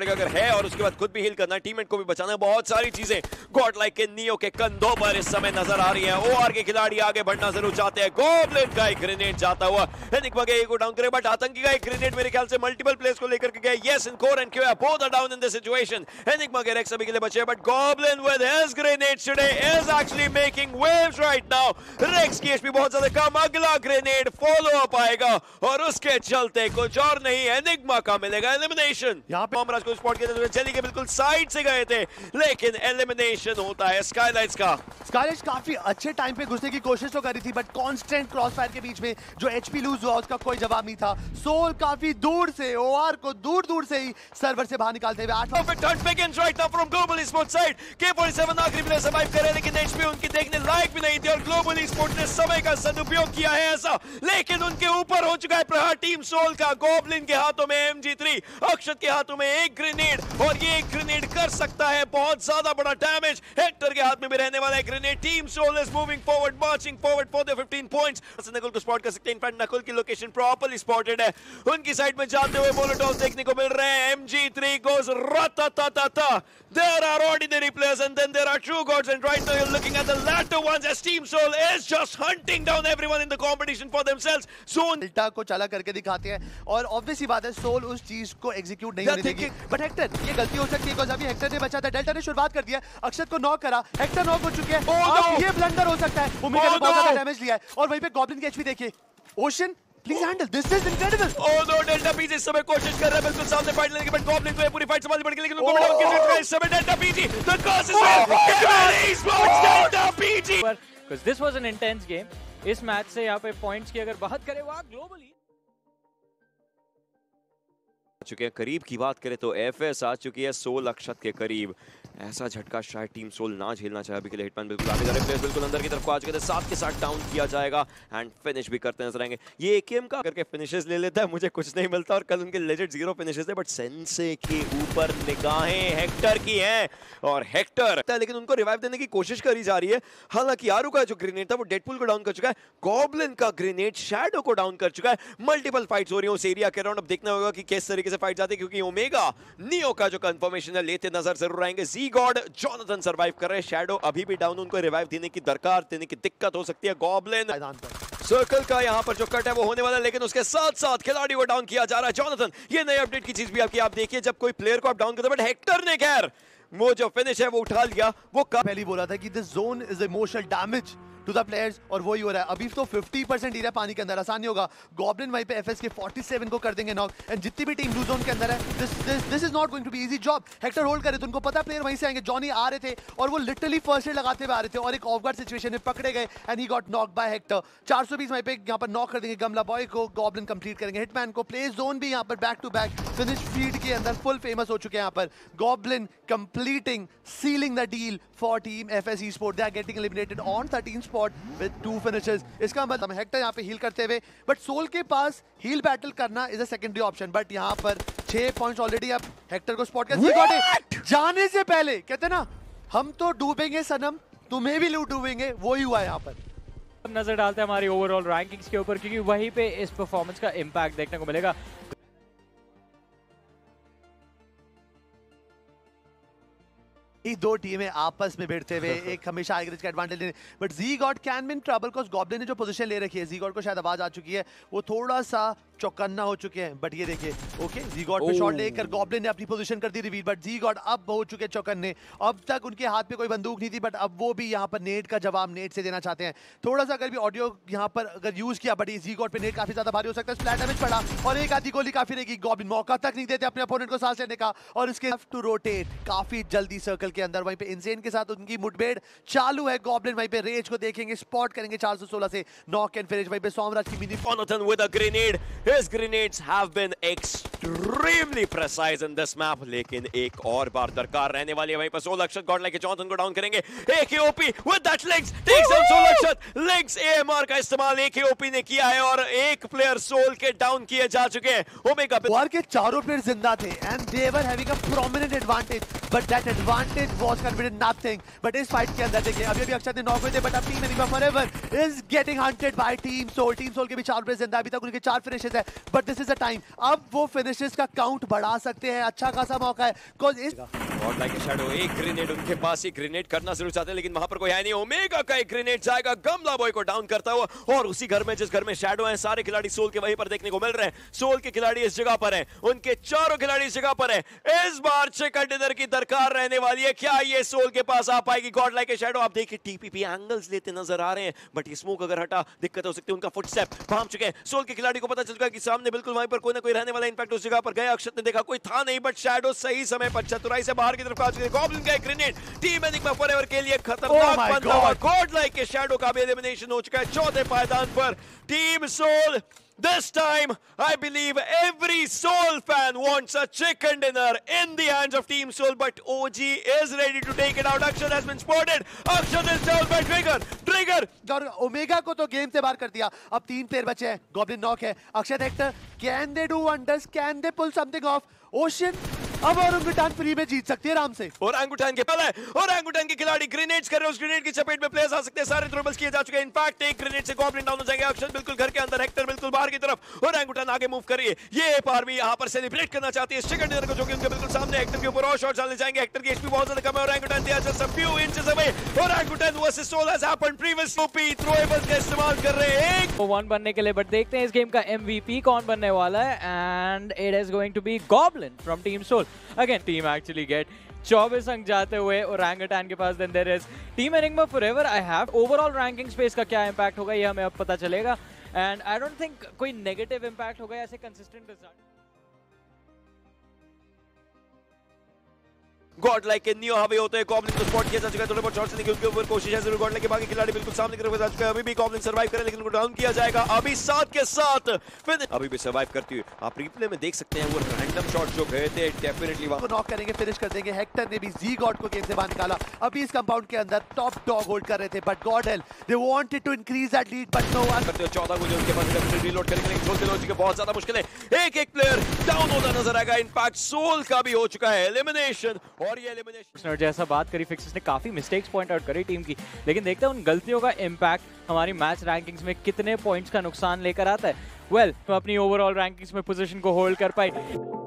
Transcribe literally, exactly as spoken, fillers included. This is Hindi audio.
पड़ेगा अगर है, और उसके बाद खुद भी हील करना है, टीममेट को भी बचाना है, बहुत सारी चीजें गॉड लाइक के नियो के कंधों पर इस समय नजर आ रही है। ओआर के खिलाड़ी आगे बढ़ना जरूर चाहते हैं। गॉब्लिन का एक ग्रेनेड जाता हुआ एनिग्मा के को डाउन करे, बट आतंकी का एक ग्रेनेड मेरे ख्याल से मल्टीपल प्लेयर्स को लेकर के गया। यस, इन कोर एंड क्यूआ both are down in this situation. Enigma के रेक्स अभी के लिए बचे, but Goblin with his grenade today is actually making waves right now. Rex की एचपी बहुत ज्यादा कम, अगला ग्रेनेड फॉलो अप आएगा और उसके चलते कुछ और नहीं, एनिग्मा का मिलेगा एलिमिनेशन। यहां पे हमराज को स्पॉट किया, चली के बिल्कुल साइड से गए थे, लेकिन एलिमिनेशन होता है स्काईलाइट्स का। स्काईलाइट्स काफी अच्छे टाइम पे घुसने की कोशिश तो करी थी, बट कांस्टेंट क्रॉसफायर के बीच में जो एचपी लूज हुआ उसका कोई जवाब नहीं था। सोल काफी दूर से ओआर को दूर दूर से ही सर्वर से बाहर निकालते हुए आठ perfect hunt begins right now from Global Esports side। के फोर्टी सेवन आखिरी प्लेयर सर्वाइव कर रहे हैं, लेकिन एचपी उनकी देखने लायक भी नहीं थी और Global Esports ने समय का सदुपयोग किया है ऐसा, लेकिन उनके ऊपर हो चुका है प्रहार टीम सोल का। गॉब्लिन के हाथों में एम जी थ्री, अक्षत के हाथों में एक ग्रेनेड, और ये एक ग्रेनेड कर सकता है बहुत ज्यादा बड़ा डैमेज। हेक्टर के हाथ में भी रहने वाला है grenade. Team Soul is moving forward, marching forward for the fifteen points. Nakul को स्पॉट कर सकते हैं, इनफैक्ट नकुल की लोकेशन प्रॉपर्ली स्पॉटेड है। उनकी साइड में जाते हुए मोलोटॉव्स देखने को मिल रहे हैं। M G three goes ratatatata। There are ordinary players and then there are true gods, and right now you're looking at the latter ones as Team Soul is just hunting down everyone in the competition for themselves. Zone Delta को चला करके दिखाते हैं और ऑब्वियस सी बात है सोल उस चीज को एग्जीक्यूट नहीं होने देगी। बट हेक्टर, ये गलती हो सकती है बिकॉज़ अभी हेक्टर ने बचा था। डेल्टा ने शुरुआत कर दिया, अक्षत को नॉक करा, हेक्टर नॉक हो चुके हैं। oh, अब no! ये ब्लंडर हो सकता है। ओमेगा ने बहुत ज्यादा डैमेज लिया है और वहीं पे गॉब्लिन की एचपी देखिए। Ocean please handle this, is incredible. Oh no, Delta PG इस समय कोशिश कर रहा है बिल्कुल सामने फाइट लेने की, बट गॉब्लिन को ये पूरी फाइट संभालनी पड़ेगी, लेकिन उनको मिला उनके सिर्फ इस समय Delta PG the curse is real Esports Delta PG, because this was an intense game। इस मैच से यहाँ पे पॉइंट्स की अगर बात करें वहाँ ग्लोबली चुके हैं। करीब की बात करें तो एफएस आ चुकी है सोल अक्षत के करीब। ऐसा झटका शायद टीम सोल ना झेलना चाहे अभी के लिए। हिटमैन बिल्कुल आगे जा रहे हैं, प्लेयर्स बिल्कुल अंदर की तरफ को आ चुके थे, साथ के साथ डाउन किया जाएगा एंड फिनिश भी करते नजर आएंगे। ये एकेएम का करके फिनिशेस ले लेता है, मुझे कुछ नहीं मिलता, और कल उनके लेजेंड जीरो फिनिशेस थे, बट सेंसे के ऊपर निगाहें हेक्टर की हैं और हेक्टर, लेकिन उनको रिवाइव देने की कोशिश करी जा रही है। हालांकि यारू का जो ग्रेनेड था वो डेडपूल को डाउन कर चुका है, गॉब्लिन का ग्रेनेड शैडो को डाउन कर चुका है। मल्टीपल फाइट्स हो रही है उस एरिया के अराउंड। अब देखना होगा कि किस तरीके से फाइट जाती है, क्योंकि ओमेगा नियो का जो कंफर्मेशन है लेते नजर जरूर आएंगे। जी गॉड जॉनथन सर्वाइव कर रहे हैं, शैडो अभी भी डाउन, उनको रिवाइव देने की दरकार देने की दिक्कत हो सकती है। गॉब्लिन सर्कल का यहाँ पर जो कट है वो होने वाला है, लेकिन उसके साथ साथ खिलाड़ी को डाउन किया जा रहा है। जॉनथन, ये नई अपडेट की चीज भी आपकी, आप देखिए जब कोई प्लेयर को आप डाउन करते हैं, बट हेक्टर ने खैर वो जो फिनिश है वो उठा लिया। वो पहले बोला था कि this zone is emotional damage to the players, और वही हो रहा है। अभी तो फिफ्टी परसेंट एरिया पानी के अंदर, आसान नहीं होगा। गॉब्लिन वहीं पे एफएस के फोर्टी सेवन को कर देंगे नॉक, एंड जितनी भी टीम ब्लू जोन के अंदर है, this this this is not going to be easy job. Hector hold करे तो उनको पता प्लेयर वहीं से आएंगे। जॉनी आ रहे थे और वो लिटरली फर्स्ट एड लगाते हुए आ रहे थे और एक ऑफ गार्ड सिचुएशन में पकड़े गए and he got knock by Hector. चार सौ बीस वहीं पे यहाँ पर नॉक कर देंगे गमला बॉय को, गॉब्लिन कंप्लीट करेंगे हिटमैन को। प्ले जोन भी यहाँ पर back to back finish feed के अंदर फुल फेमस हो चुके हैं यहाँ पर। Goblin completing, sealing the deal for team FS Esports। They are getting eliminated on thirteen spot with two finishes. इसका मतलब हेक्टर यहाँ पे हील करते हुए, बट सोल के पास हील बैटल करना is a secondary option, but यहाँ पर छह पॉइंट्स ऑलरेडी अब हेक्टर को स्पॉट कर जाने से पहले कहते ना हम तो डूबेंगे सनम, तुम्हें भी लूट डूबेंगे, वो ही हुआ है यहाँ पर। नजर डालते हैं हमारी ओवरऑल रैंकिंग्स के ऊपर, क्योंकि वहीं पे इस परफॉर्मेंस का इम्पैक्ट देखने को मिलेगा। ये दो टीमें आपस में भिड़ते हुए एक हमेशा एग्रेज का एडवांटेज लेने, but G God can be in trouble because Goblin ने जो पोजीशन ले रखी है, जी गॉड को शायद आवाज आ चुकी है, वो थोड़ा सा चौकन्ना हो चुके हैं। बट ये देखिए ओके, जी गॉड पे शॉट लेकर गॉब्लिन ने अपनी पोजीशन कर दी रिवील, बट जी गॉड अब हो चुके चौकन्ने। अब तक उनके हाथ में कोई बंदूक नहीं थी, बट अब वो भी यहाँ पर नेट का जवाब नेट से देना चाहते हैं। थोड़ा सा अगर भी ऑडियो यहाँ पर अगर यूज किया, बट जी गॉड पे नेट काफी ज्यादा भारी हो सकता है। स्प्लैट डैमेज पड़ा और एक आधी गोली काफी रहेगी। गॉब्लिन मौका तक नहीं देते अपने अपोनेंट को सांस लेने का, और इसके टू रोटेट काफी जल्दी सर्कल के अंदर। वहीं पे इंसेन के साथ उनकी मुठभेड़ चालू है। गॉब्लिन वहीं पे रेज को देखेंगे, स्पॉट करेंगे चार सौ सोलह से नॉक एंड फिनिश। वहीं पे सोमराज की mini Jonathan with a grenade. His grenades have been extremely precise in this map, लेकिन एक और बार दरकार रहने वाली है। वहीं पर Soul Akshat God like Jonathan को डाउन करेंगे। AKOP with that links takes down Soul Akshat. Links AMR का इस्तेमाल एकेओपी ने किया है और एक प्लेयर सोल के डाउन किए जा चुके हैं। ओमेगा वार के चारों प्लेयर जिंदा थे and they were having a prominent advantage, but that advantage Kid was confident nothing. But इस fight के अंदर देखिए अभी अभी अक्षत ने knock हुए थे, but अब Team Enigma Forever is getting hunted by Team Soul. Team Soul के भी चार प्लेयर जिंदा, अभी तक उनके चार finishes है. But this is the time. अब वो finishes का count बढ़ा सकते हैं. अच्छा खासा मौका है. Cause इस गॉड लाइक शैडो एक ग्रेनेड उनके पास, ही ग्रेनेड करना जरूर चाहते हैं लेकिन वहां पर कोई है नहीं. ओमेगा का एक ग्रेनेड जाएगा गमला बॉय को डाउन करता हुआ, और उसी घर में जिस घर में शैडो है सारे खिलाड़ी सोल के वहीं पर देखने को मिल रहे हैं. सोल के खिलाड़ी इस जगह पर हैं, उनके चारों खिलाड़ी इस जगह पर हैं. इस बार चिकन डिनर की दरकार रहने वाली है. क्या ये सोल के पास आ पाएगी गॉड लाइक शैडो? आप देखिए टीपीपी एंगल्स लेते नजर आ रहे हैं, बट ये स्मोक अगर हटा दिक्कत हो सकती है. उनका फुटस्टेप भाग चुके हैं. सोल के खिलाड़ी को पता चल चुका है कि सामने बिल्कुल वहीं पर कोई ना कोई रहने वाला. इनफैक्ट उस जगह पर गए, अक्षत ने देखा कोई था नहीं, बट शैडो सही समय पर चतुराई से बाहर की तरफ आ चुके. गॉब्लिन का एक ग्रेनेड टीम एनिग्मा फॉरएवर के लिए खतरनाक Oh my बनता हुआ. God. गॉड लाइक के शैडो का भी एलिमिनेशन हो चुका है चौथे पायदान पर. Team Soul, this time I believe every Soul fan wants a chicken dinner in the hands of Team Soul, but O G is ready to take it out. Akshat has been spotted. Akshat is down by Trigger. Trigger और ओमेगा को तो गेम से बाहर कर दिया. अब तीन प्लेयर बचे हैं. गॉब्लिन नॉक है. Akshat Hector, can they do wonders? Can they pull something off? Ocean अब ओरंगुटान फ्री में जीत सकती है आराम से. ओरंगुटान के पहले ओरंगुटान के खिलाड़ी ग्रेनेड्स कर रहे हैं. उस ग्रेनेड की चपेट में प्लेयर्स आ सकते हैं. सारे थ्रोबल्स किए जा चुके हैं. इनफैक्ट एक ग्रेनेड से गॉब्लिन डाउन हो जाएंगे. अक्षत बिल्कुल घर के अंदर, हेक्टर बिल्कुल बाहर की तरफ. ओरंगुटान आगे मूव कर रही है. ये पार भी यहां पर सेलिब्रेट करना चाहती है इस चिकन डिनर को, जो कि उनके बिल्कुल सामने. हेक्टर के ऊपर और शॉट डालने जाएंगे. हेक्टर की एचपी बहुत ज्यादा कम है. Orangutan they are just a few inches away. Orangutan versus Soul has happened previously. OP throwables का इस्तेमाल कर रहे हैं एक वन बनने के लिए, बट देखते हैं इस गेम का एमवीपी कौन बनने वाला है. And it is going to be Goblin from team Soul. Again team actually get चौबीस अंक जाते हुए ओरंगुटान के पास. Then there is team Enigma forever. I have overall ranking space का क्या इंपैक्ट होगा ये हमें अब पता चलेगा. एंड आई डोंट थिंक कोई नेगेटिव इंपैक्ट होगा ऐसे कंसिस्टेंट रिजल्ट. गॉड लाइक के नियो हवे होते हैं. गॉब्लिन को स्पॉट किया जा चुका है. थोड़े बहुत शॉट्स लेने की उनके ऊपर कोशिश है जरूर. गॉड लाइक के बाकी खिलाड़ी बिल्कुल सामने की तरफ जा चुके हैं. अभी भी गॉब्लिन सर्वाइव करे लेकिन उनको डाउन किया जाएगा. अभी साथ के साथ फिर अभी भी सर्वाइव करती हुई आप रिप्ले में देख सकते हैं. वो रैंडम शॉट जो गए थे डेफिनेटली को नॉक करेंगे, फिनिश कर देंगे. हेक्टर ने भी जी गॉड को गेम से बाहर निकाला. अभी इस कंपाउंड के अंदर टॉप डॉग होल्ड कर रहे थे, but God help they wanted to increase that lead, but no one. करते हो चौदह गोली उनके पास. रीलोड करेंगे लेकिन सोल के लॉजिक के बहुत ज्यादा मुश्किल है. एक एक प्लेयर डाउन होता नजर आएगा. इनफैक्ट सोल का भी हो चुका है एलिमिनेशन, और ये एलिमिनेशन जैसा बात करी, फिक्सेस ने काफी मिस्टेक्स पॉइंट आउट करी टीम की, लेकिन देखते हैं उन गलतियों का इम्पैक्ट हमारी मैच रैंकिंग्स में कितने पॉइंट्स का नुकसान लेकर आता है. वेल well, तो अपनी ओवरऑल रैंकिंग्स में पोजीशन को होल्ड कर पाए.